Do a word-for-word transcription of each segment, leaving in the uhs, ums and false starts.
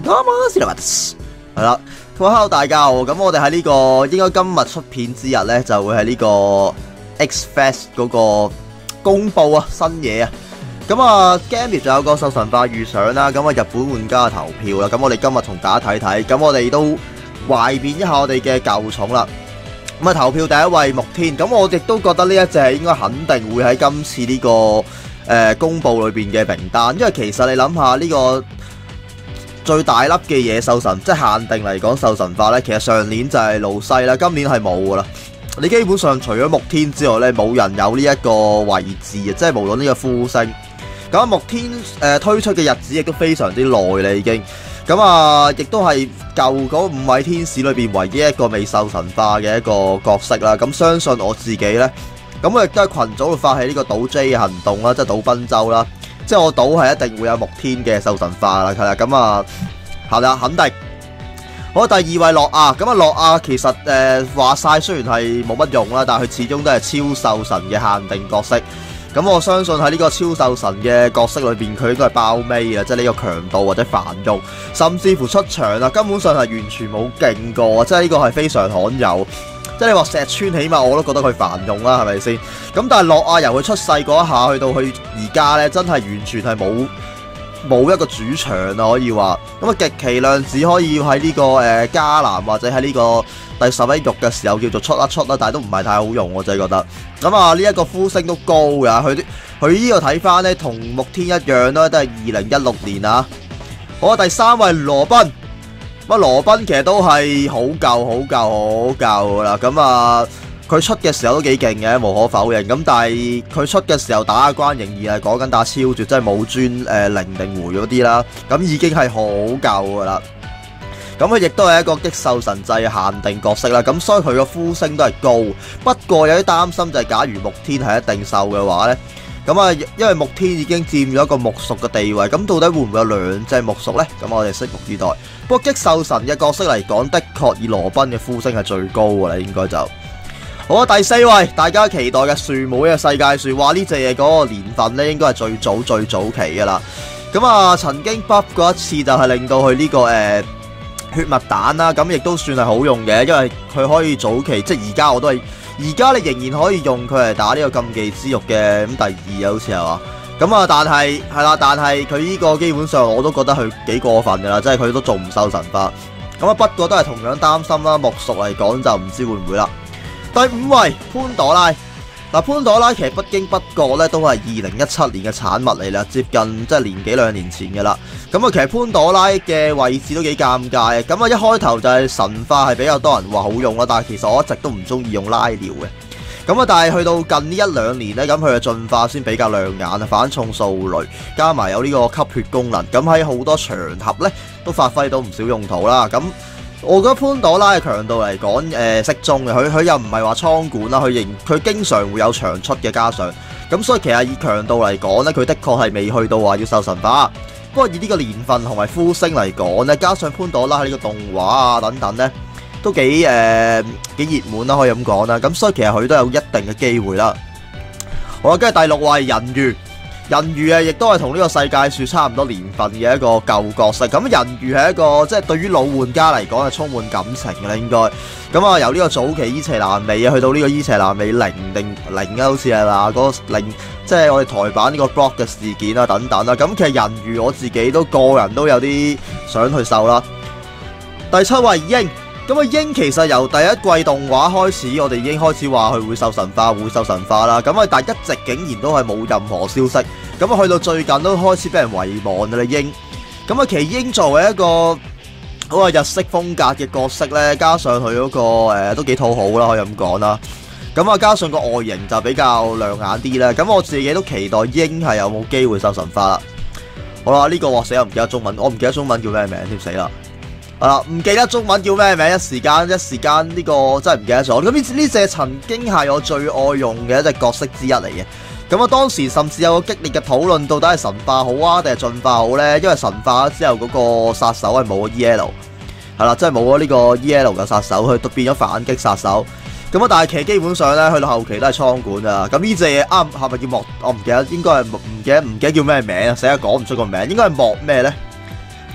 係啦，咁 hello 大家好，咁我哋喺呢個應該今日出片之日咧，就會喺呢個 X Fest 嗰個公佈啊新嘢啊，咁啊 Gambit 仲有個獸神化預想啦，咁啊日本玩家嘅投票啦，咁我哋今日同大家睇睇，咁我哋都懷緬一下我哋嘅舊寵啦。咁啊投票第一位木天，咁我亦都覺得呢一隻應該肯定會喺今次呢、這個誒、呃、公佈裏邊嘅名單，因為其實你諗下呢個最大粒嘅野獸神，即係限定嚟講獸神化呢，其實上年就係露西啦，今年係冇噶啦。你基本上除咗木天之外呢，冇人有呢一個位置啊，即係無論呢個呼聲。咁木天誒、呃、推出嘅日子亦都非常之耐啦，已經。咁啊，亦都係舊嗰五位天使裏邊唯一一個未獸神化嘅一個角色啦。咁相信我自己呢，咁我亦都喺群組度發起呢個賭 J 嘅行動啦，即係賭賓州啦。即係我賭係一定會有木天嘅獸神化啦，係啦。咁啊，係啦，肯定。好，第二位諾亞，咁啊諾亞其實誒話晒雖然係冇乜用啦，但係佢始終都係超獸神嘅限定角色。咁我相信喺呢個超獸神嘅角色裏邊，佢應該係包尾啊，即係呢個強度或者繁育，甚至乎出場啊，根本上係完全冇勁過啊！即係呢個係非常罕有。即係你話石川，起碼我都覺得佢繁用啦，係咪先？咁但係諾亞由佢出世嗰一下去到佢而家呢，真係完全係冇冇一個主場啊，可以話。咁啊極其量只可以喺呢、這個誒、呃、加南或者喺呢個第十一域嘅時候叫做出一出啦，但係都唔係太好用，我真係覺得。咁啊呢一個呼聲都高㗎，佢佢呢個睇翻呢，同木天一樣啦，都係二零一六年啊。好啊，第三位羅賓。咁啊羅賓其實都係好舊好舊好舊噶啦。咁啊佢出嘅時候都幾勁嘅，無可否認。咁但係佢出嘅時候打關仍然係講緊打超絕，即係武尊誒零定回嗰啲啦。咁已經係好舊噶啦。咁佢亦都係一個激獸神制限定角色啦，咁所以佢個呼聲都係高。不過有啲擔心就係假如木天係一定獸嘅話呢，咁啊因為木天已經佔咗一個木屬嘅地位，咁到底會唔會有兩隻木屬呢？咁我哋拭目以待。不過激獸神嘅角色嚟講，的確以羅賓嘅呼聲係最高㗎啦，應該就好啊。第四位大家期待嘅樹妹嘅世界樹，話呢隻嘢嗰個年份呢應該係最早最早期㗎啦。咁啊曾經 buff 過一次就係令到佢呢、這個誒。呃血脈彈啦，咁亦都算係好用嘅，因為佢可以早期，即係而家我都係，而家你仍然可以用佢嚟打呢個禁忌之肉嘅，咁第二啊好似係嘛，咁啊但係係啦，但係佢呢個基本上我都覺得佢幾過分噶啦，即係佢都做唔獸神化，咁啊不過都係同樣擔心啦，木屬嚟講就唔知會唔會啦。第五位潘朵拉。嗱，潘朵拉其實不經不覺咧，都係二零一七年嘅產物嚟啦，接近即係年幾兩年前嘅啦。咁啊，其實潘朵拉嘅位置都幾尷尬嘅。咁啊，一開頭就係神化係比較多人話好用啦，但係其實我一直都唔中意用拉療嘅。咁啊，但係去到近呢一兩年咧，咁佢嘅進化先比較亮眼啊，反重數雷加埋有呢個吸血功能，咁喺好多場合咧都發揮到唔少用途啦。咁我覺得潘朵拉嘅強度嚟講，誒、呃、適中嘅，佢佢又唔係話倉管啦，佢仍佢經常會有長出嘅加上，咁所以其實以強度嚟講呢，佢的確係未去到話要獸神化。不過以呢個年份同埋呼聲嚟講呢，加上潘朵拉喺呢個動畫啊等等呢，都幾誒、呃、幾熱門啦，可以咁講啦。咁所以其實佢都有一定嘅機會啦。好啦，跟住第六位人魚。人魚啊，亦都係同呢個世界樹差唔多年份嘅一個舊角色。咁人魚係一個即係對於老玩家嚟講係充滿感情嘅啦，應該。咁啊，由呢個早期伊邪南美啊，去到呢個伊邪南美零定零啊，好似係啦，嗰個零即係我哋台版呢個 block 嘅事件啊等等啦。咁其實人魚我自己都個人都有啲想去獸啦。第七位鷹。咁啊，鷹其實由第一季動畫開始，我哋已經開始話佢會獸神化，會獸神化啦。咁啊，但係一直竟然都係冇任何消息。咁啊，去到最近都開始俾人遺忘啦，鷹。咁啊，其實鷹作為一個好係日式風格嘅角色咧，加上佢嗰、那個誒、呃、都幾討好啦，可以咁講啦。咁啊，加上個外形就比較亮眼啲啦。咁我自己都期待鷹係有冇機會獸神化啦。好啦，呢、這個我死我唔記得中文，我唔記得中文叫咩名添，死啦！啊，唔記得中文叫咩名，一時間一時間呢個真係唔記得咗。咁呢呢隻曾經係我最愛用嘅一隻角色之一嚟嘅。咁啊，當時甚至有個激烈嘅討論，到底係神化好啊，定係進化好呢？因為神化之後嗰個殺手係冇咗 E L， 係啦，即係冇咗呢個 E L 嘅殺手，佢都變咗反擊殺手。咁啊，但係其實基本上咧，去到後期都係倉管啊。咁呢隻嘢啱係咪叫莫？我唔記得，應該係唔記得唔記得叫咩名啊？成日講唔出個名，應該係莫咩咧？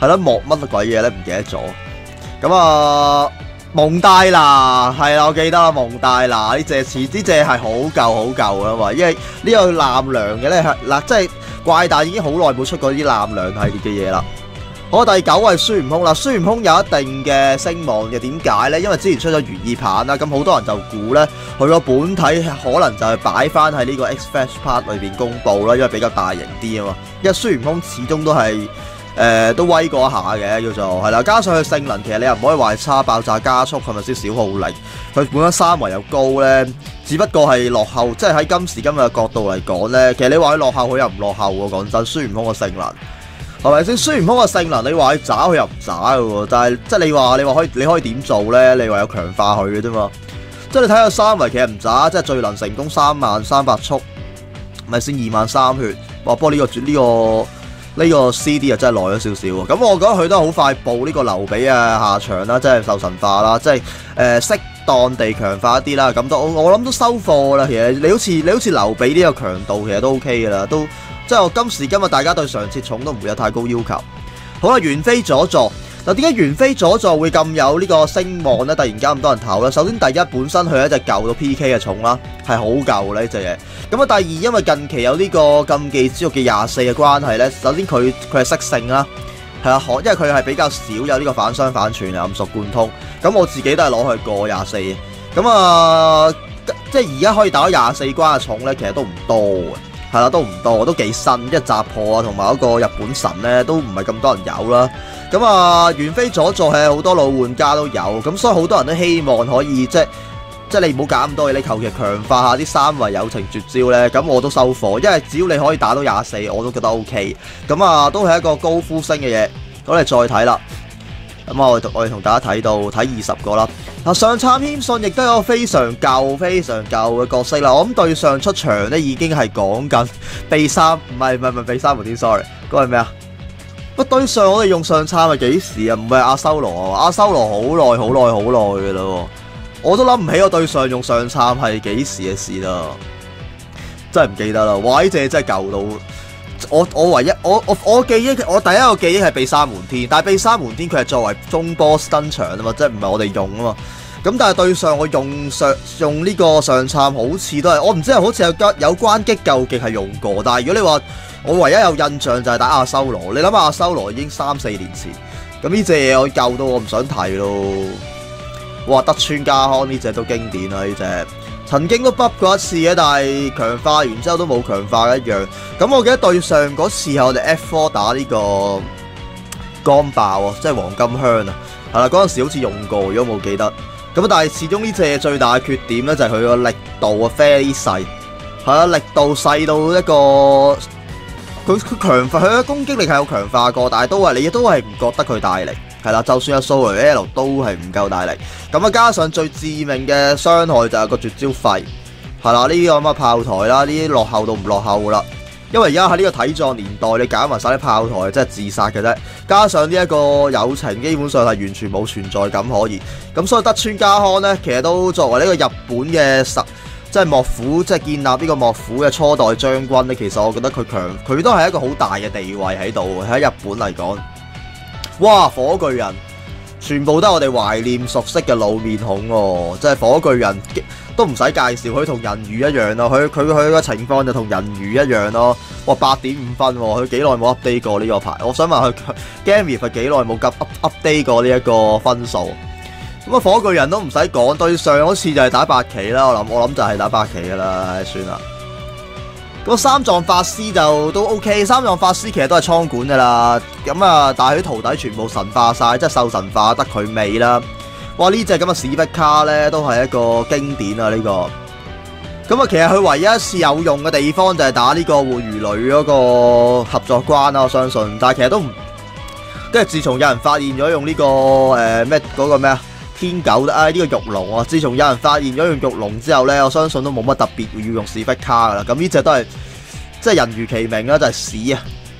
係咯，莫乜鬼嘢咧？唔記得咗。咁啊，蒙大拿係啦，我記得啦，蒙大拿呢隻似呢隻係好舊好舊啦嘛，因為呢個艦娘嘅咧嗱，即係怪誕已經好耐冇出過啲艦娘系列嘅嘢啦。好，第九位孫悟空啦，孫悟空有一定嘅聲望嘅，點解呢？因為之前出咗如意棒啦，咁好多人就估呢，佢個本體可能就係擺翻喺呢個 X-Flash Part 裏邊公佈啦，因為比較大型啲啊嘛。因為孫悟空始終都係誒、呃、都威過一下嘅，叫做係啦。加上佢性能，其實你又唔可以話差爆炸加速，係咪先小號力？佢本身三圍又高呢，只不過係落後，即係喺今時今日嘅角度嚟講呢，其實你話佢落後，佢又唔落後喎。講真，孫悟空個性能。係咪先？孫悟空個性能，你話佢渣佢又唔渣嘅喎，但係即係你話你話可以你可以點做咧？你話有強化佢嘅啫嘛。即係你睇下三圍其實唔渣，即係最能成功三萬三百速，咪先二萬三血。哇！不過呢、這個呢、這個呢、這個 C D 啊真係耐咗少少喎。咁我覺得佢都好快報呢個劉備啊下場啦，即係受神化啦，即係誒適當地強化一啲啦。咁都我諗都收貨啦。其實你好似你好似劉備呢個強度其實都 OK 嘅啦，都。即係我今時今日大家對上設重都唔會有太高要求。好啦，元飛佐助嗱，點解元飛佐助會咁有呢個聲望咧？突然間咁多人投咧？首先第一，本身佢係一隻舊到 P K 嘅重啦，係好舊呢隻嘢。咁啊，第二，因為近期有呢個禁忌之域嘅廿四嘅關係咧，首先佢佢係識性啦，係啊，因為佢係比較少有呢個反傷反傳啊，暗熟貫通。咁我自己都係攞去過廿四嘅。咁啊，即係而家可以打到廿四關嘅重咧，其實都唔多嘅。係啦，都唔多，都幾新，即係雜破啊，同埋嗰個日本神咧，都唔係咁多人有啦。咁啊，元飛佐助係好多老玩家都有，咁所以好多人都希望可以即係即係你唔好搞咁多嘢，你求其強化下啲三圍友情絕招咧，咁我都收貨，因為只要你可以打到廿四，我都覺得 O K。咁啊，都係一個高呼聲嘅嘢。咁你再睇啦。咁我我哋同大家睇到睇二十個啦。嗱，上杉謙信亦都有個非常舊、非常舊嘅角色啦。我諗對上出場咧已經係講緊秘三，唔係唔係唔係秘三無天 sorry， 嗰個係咩啊？不對上我哋用上杉係幾時啊？唔係阿修羅啊？阿修羅好耐好耐好耐嘅啦，我都諗唔起我對上用上杉係幾時嘅事啦，真係唔記得啦。哇！呢隻真係舊到〜我我唯一我我我記憶我第一個記憶係秘三門天，但係秘三門天佢係作為中波登場啊嘛，即係唔係我哋用啊嘛。咁但係對上我用上用呢個上杉好似都係，我唔知係好似有有關擊究極係用過，但係如果你話我唯一有印象就係打阿修羅，你諗下阿修羅已經三四年前，咁呢隻嘢我舊到我唔想提咯。哇！德川家康呢隻都經典啦，呢隻。曾經都 buff 過一次嘅，但係強化完之後都冇強化一樣。咁我記得對上嗰次係我哋 F 四 打呢個光爆啊，即係黃金香啊，係啦，嗰陣時好似用過，如果冇記得。咁但係始終呢隻最大嘅缺點咧就係佢個力度啊 fairly 細，係啊，力度細到一個佢佢強化佢嘅攻擊力係有強化過，但係都係你都係唔覺得佢大力。係啦，就算有蘇雷 L 都係唔夠大力，咁啊加上最致命嘅傷害就係個絕招廢，係啦，呢啲咁嘅炮台啦，呢啲落後到唔落後噶啦，因為而家喺呢個體壯年代，你搞埋晒啲炮台，真係自殺嘅啫。加上呢一個友情，基本上係完全冇存在感可言。咁所以德川家康呢，其實都作為呢個日本嘅實，即係幕府，即係建立呢個幕府嘅初代將軍呢，其實我覺得佢強，佢都係一個好大嘅地位喺度，喺日本嚟講。哇！火巨人全部都係我哋懷念熟悉嘅老面孔喎，即係火巨人都唔使介紹，佢同人魚一樣咯，佢佢佢個情況就同人魚一樣咯。哇！八點五分喎，佢幾耐冇 update 過呢個牌？我想問佢 Game 佢幾耐冇 up update 過呢一個分數？咁啊，火巨人都唔使講，對上嗰次就係打八期啦，我諗我諗就係打八期噶啦，算啦。咁三藏法師就都 OK， 三藏法師其實都係倉管噶啦，咁啊，但係佢徒弟全部神化晒，即係受神化得佢尾啦。哇！呢隻咁嘅屎逼卡咧，都係一個經典啊！呢、這個咁啊，其實佢唯一一次有用嘅地方就係打呢個活魚女嗰個合作關啦，我相信。但係其實都唔，跟住自從有人發現咗用呢、這個誒咩嗰個咩啊天狗啊呢、這個玉龍啊，自從有人發現咗用玉龍之後咧，我相信都冇乜特別要用屎逼卡噶啦。咁呢隻都係即係人如其名啦，就係、是、屎啊！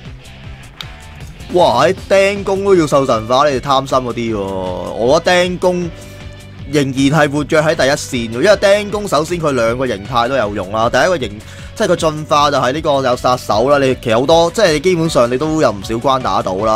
哇！喺釘弓都要受神化，你哋貪心嗰啲喎。我覺得釘弓仍然係活躍喺第一線，因為釘弓首先佢兩個形態都有用啦。第一個形即係佢進化就係呢個有殺手啦。你其實好多即係基本上你都有唔少關打到啦。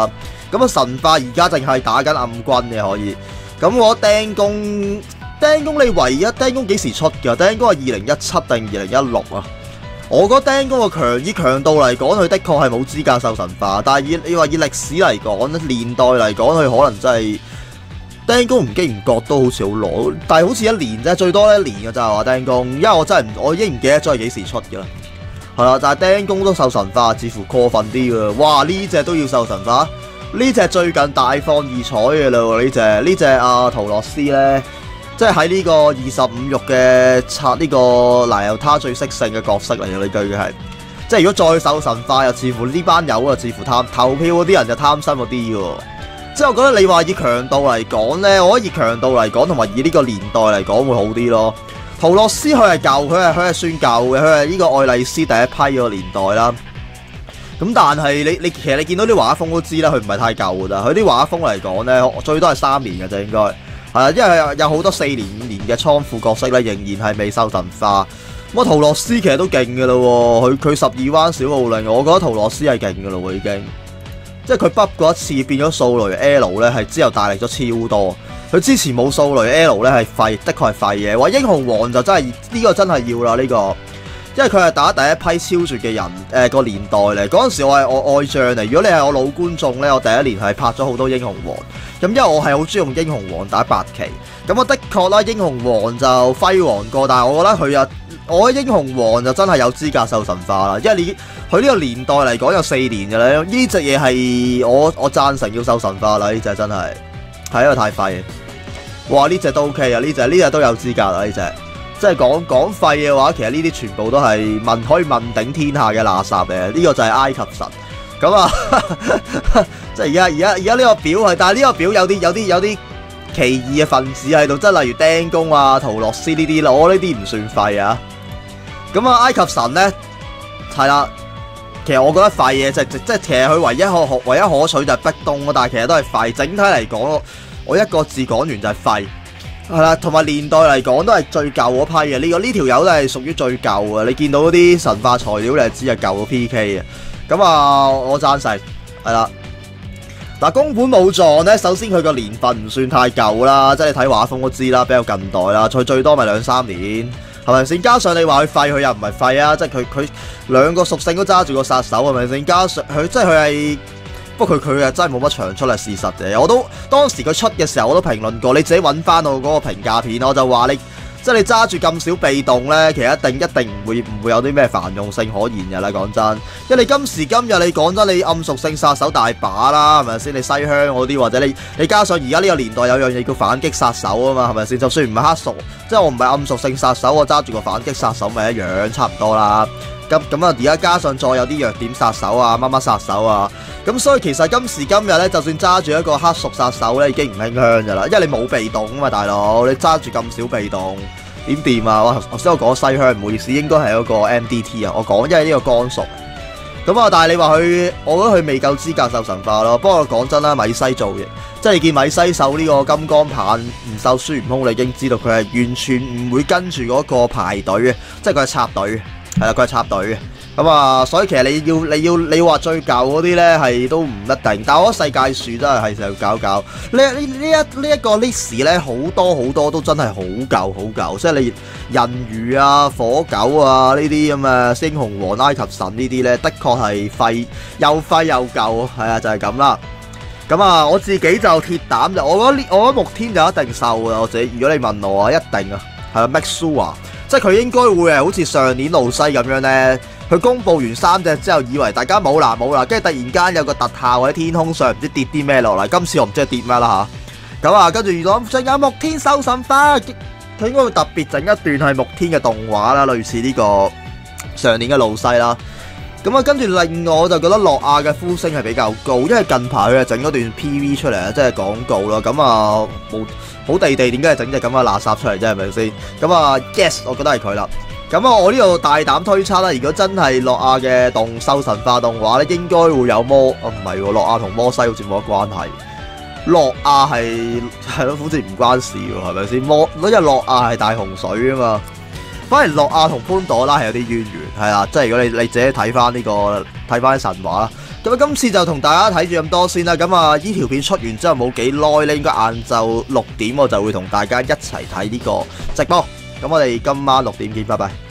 咁啊神化而家淨係打緊暗軍嘅可以。咁我釘宮釘宮你唯一釘宮幾時出㗎？釘宮係二零一七定二零一六啊？我覺得釘宮個強以強度嚟講，佢的確係冇資格受神化。但係以你話以歷史嚟講，年代嚟講，佢可能真係釘宮唔經唔覺都好似好耐，但係好似一年啫，最多一年嘅咋話釘宮。因為我真係唔，我已經唔記得咗係幾時出㗎啦。係啦，但係釘宮都受神化，似乎過分啲㗎。哇！呢隻都要受神化，呢隻最近大放異彩嘅啦喎，呢隻呢隻阿陶洛斯咧。即係喺呢個二十五玉嘅拆呢個拿由他最識性嘅角色嚟嘅，呢句嘅係，即係如果再受神化，又似乎呢班友啊，似乎貪投票嗰啲人就貪心嗰啲喎。即係我覺得你話以強度嚟講咧，我覺得以強度嚟講同埋以呢個年代嚟講會好啲咯。陶洛斯佢係舊，佢係佢係算舊嘅，佢係呢個愛麗絲第一批嗰個年代啦。咁但係你你其實你見到啲畫風都知啦，佢唔係太舊㗎咋，佢啲畫風嚟講咧，最多係三年嘅啫應該。係啊，因為有好多四年五年嘅倉庫角色咧，仍然係未受神化。咁啊，陶洛斯其實都勁嘅咯喎，佢佢十二彎小號令，我覺得陶洛斯係勁嘅咯喎已經。即係佢 buff 過一次變咗掃雷 L 咧，係之後大力咗超多。佢之前冇掃雷 L 咧係廢，的確係廢嘅。話英雄王就真係呢、呢個真係要啦呢、呢個，因為佢係打第一批超絕嘅人誒、呃、個年代嚟。嗰陣時我係我愛將嚟，如果你係我老觀眾咧，我第一年係拍咗好多英雄王。咁因為我係好中意用英雄王打八期，咁我的確啦，英雄王就輝煌過，但係我覺得佢啊，我覺得英雄王就真係有資格受神化啦，因為你佢呢個年代嚟講有四年嘅咧，呢隻嘢係我我贊成要受神化啦，呢隻真係係因為太廢。哇！呢隻都 OK 啊，呢隻呢隻都有資格啦，呢隻即係講講廢嘅話，其實呢啲全部都係問可以問鼎天下嘅垃圾嘅，呢個就係埃及神。咁啊，即係而家而家而家呢個表係，但係呢個表有啲有啲有啲奇異嘅分子喺度，即係例如釘宮啊、陶洛斯呢啲啦，我呢啲唔算廢啊。咁啊，埃及神咧係啦，其實我覺得廢嘢就即係其實佢唯一可唯一可取就係壁咚咯，但係其實都係廢。整體嚟講，我一個字講完就係廢。係啦，同埋年代嚟講都係最舊嗰批嘅，呢個呢條友都係屬於最舊嘅。你見到嗰啲神化材料，你係知係舊嘅 P K 嘅。咁啊，我贊成係啦。嗱，宮本武藏咧，首先佢個年份唔算太舊啦，即係你睇畫風都知啦，比較近代啦。佢最多咪兩三年，係咪先？加上你話佢廢，佢又唔係廢啊，即係佢佢兩個屬性都揸住個殺手，係咪先？加上佢即係佢係，不過佢佢係真係冇乜長出嚟事實嘅。我都當時佢出嘅時候，我都評論過，你自己揾翻我嗰個評價片，我就話你。即係你揸住咁少被動咧，其實一定一定唔會唔會有啲咩繁用性可言嘅啦。講真，因為你今時今日你講真，你暗屬性殺手大把啦，係咪先？你西鄉嗰啲或者你你加上而家呢個年代有樣嘢叫反擊殺手啊嘛，係咪先？就算唔係黑屬，即係我唔係暗屬性殺手，我揸住個反擊殺手咪一樣，差唔多啦。咁咁啊，而家加上再有啲弱點殺手啊、乜乜殺手啊，咁所以其實今時今日咧，就算揸住一個黑屬殺手咧，已經唔輕香噶啦，因為你冇被動啊嘛，大佬，你揸住咁少被動，點掂啊？我頭先我講西鄉，唔好意思，應該係一個 M D T 啊，我講因為呢個光屬。咁啊，但係你話佢，我覺得佢未夠資格受神化咯。不過講真啦，米西做嘅，即係你見米西受呢個金剛棒唔受孫悟空，你已經知道佢係完全唔會跟住嗰個排隊嘅，即係佢係插隊嘅。係啦，佢係插隊嘅，咁啊，所以其實你要你要你話最舊嗰啲咧係都唔一定，但係我覺得世界樹真係係時候搞搞呢呢呢一呢一個 list 咧，好多好多都真係好舊好舊，即係你人魚啊、火狗啊呢啲咁啊，英雄王、埃及神呢啲咧，的確係廢又廢又舊，係啊，就係咁啦。咁啊，我自己就鐵膽就，我覺得呢，我覺得木天就一定受嘅，我自己。如果你問我啊，一定啊，係啊 ，Make sure 啊。即係佢應該會係好似上年露西咁樣呢，佢公佈完三隻之後，以為大家冇啦冇啦，跟住突然間有個特效喺天空上唔知跌啲咩落嚟。今次我唔知係跌咩啦嚇。咁啊，跟住如果仲有木天收神花，佢應該會特別整一段係木天嘅動畫啦，類似呢個上年嘅露西啦。咁啊，跟住另外我就覺得諾亞嘅呼聲係比較高，因為近排佢係整咗段 P V 出嚟啊，即係廣告啦。咁啊冇。好地地點解係整隻咁嘅垃圾出嚟啫？係咪先？咁啊 ，yes， 我覺得係佢啦。咁啊，我呢度大膽推測啦，如果真係諾亞嘅動獸神化動畫咧，應該會有摩，啊唔係喎，諾亞同摩西好似冇乜關係。諾亞係係咯，好似唔關事喎，係咪先？摩嗰隻諾亞係大洪水啊嘛，反而諾亞同潘朵拉係有啲淵源，係啦，即係如果你你自己睇翻呢個睇翻啲神話啦。 咁啊，今次就同大家睇住咁多先啦。咁啊，呢條片出完之後冇幾耐咧，應該晏晝六點我就會同大家一齊睇呢個直播。咁我哋今晚六點見，拜拜。